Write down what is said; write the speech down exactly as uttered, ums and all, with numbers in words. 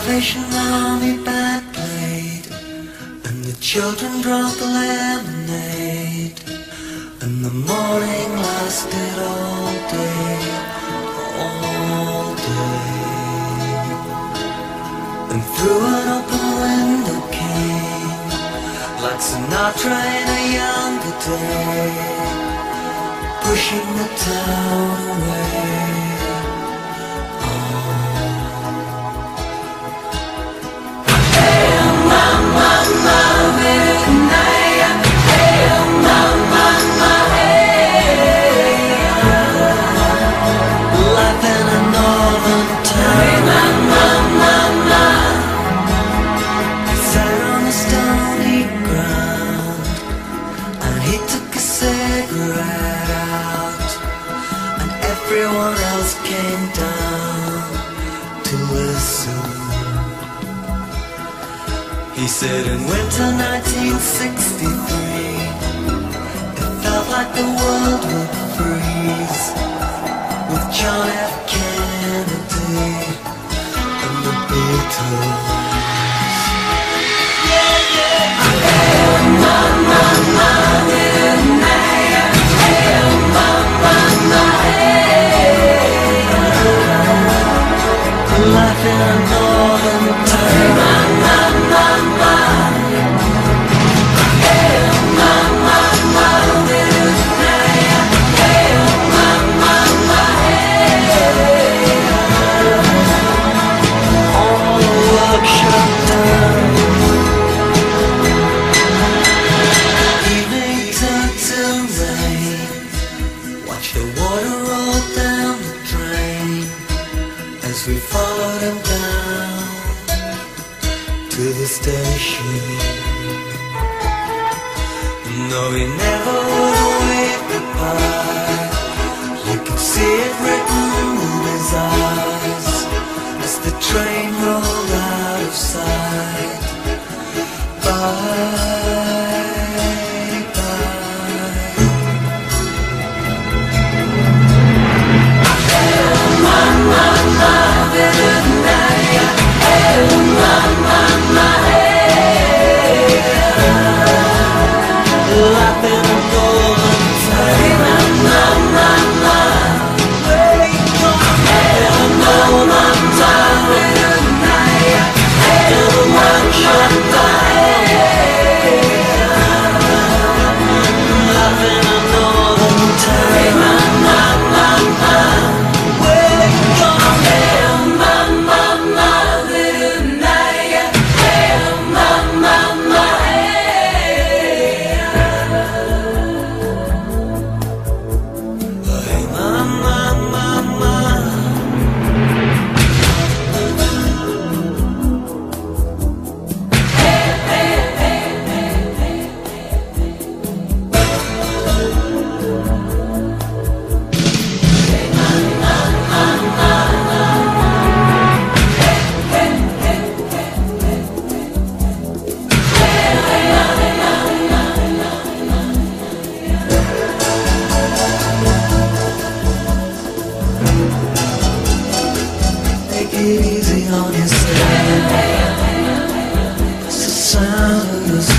Salvation Army band played, and the children drank the lemonade, and the morning lasted all day, all day. And through an open window came, like Sinatra in a younger day, pushing the town away. Everyone else came down to listen. He said in winter nineteen sixty-three, it felt like the world would freeze, with John F. Kennedy and the Beatles. Yeah, yeah. Hey, mama, mama, hey, hey, mama, mama, hey. Life in a northern town. Ma, ma, ma, hey, ma, ma, ma, hey, hey, ma, ma, ma, hey. All the work shut down. Evening turned to rain. Watch the water roll down the drain as we followed him down to the station. No, he never would wave goodbye. You could see it written in his eyes as the train rolled out of sight. Bye, bye. Mama, mama, easy on yourself. It's the sound of your